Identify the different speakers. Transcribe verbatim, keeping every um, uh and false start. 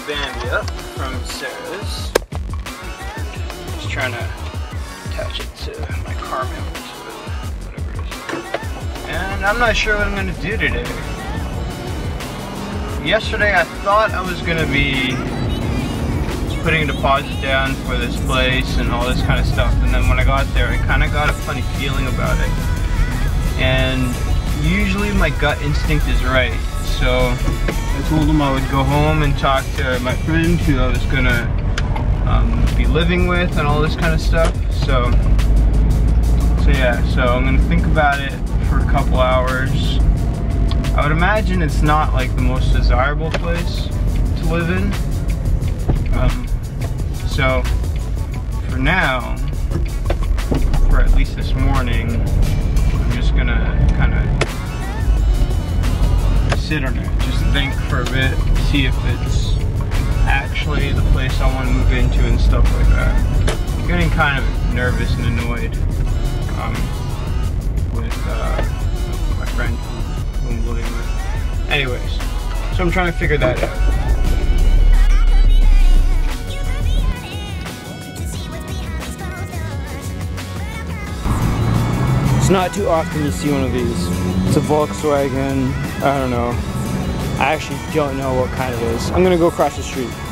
Speaker 1: Bambi up from Sarah's. Just trying to attach it to my car mount, whatever it is. And I'm not sure what I'm gonna do today. Yesterday I thought I was gonna be putting a deposit down for this place and all this kind of stuff, and then when I got there I kind of got a funny feeling about it. And usually my gut instinct is right, so I told him I would go home and talk to my friend who I was gonna um, be living with and all this kind of stuff. So, so yeah, so I'm gonna think about it for a couple hours. I would imagine it's not like the most desirable place to live in. Um, so, for now, for at least this morning, I'm just gonna kind of sit on it, just think for a bit, see if it's actually the place I want to move into and stuff like that. I'm getting kind of nervous and annoyed um, with uh, my friend who I'm living with. Anyways, so I'm trying to figure that out. It's not too often you see one of these. It's a Volkswagen, I don't know. I actually don't know what kind it is. I'm gonna go across the street.